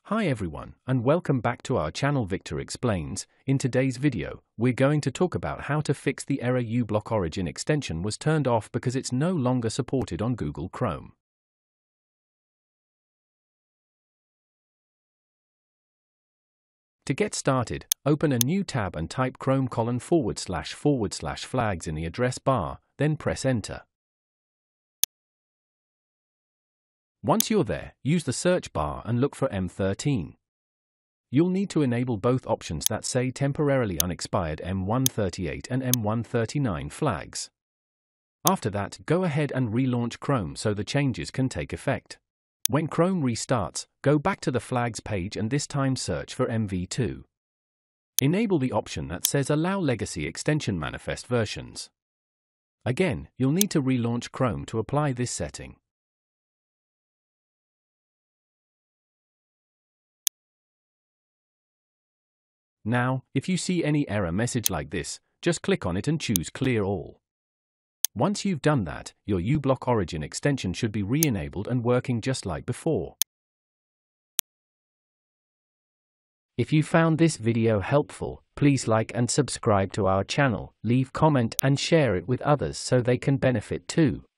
Hi everyone, and welcome back to our channel Victor Explains. In today's video, we're going to talk about how to fix the error uBlock Origin extension was turned off because it's no longer supported on Google Chrome. To get started, open a new tab and type chrome:///flags in the address bar, then press enter. Once you're there, use the search bar and look for M13. You'll need to enable both options that say temporarily unexpired M138 and M139 flags. After that, go ahead and relaunch Chrome so the changes can take effect. When Chrome restarts, go back to the flags page and this time search for MV2. Enable the option that says Allow Legacy Extension Manifest Versions. Again, you'll need to relaunch Chrome to apply this setting. Now, if you see any error message like this, just click on it and choose Clear All. Once you've done that, your uBlock Origin extension should be re-enabled and working just like before. If you found this video helpful, please like and subscribe to our channel, leave comment and share it with others so they can benefit too.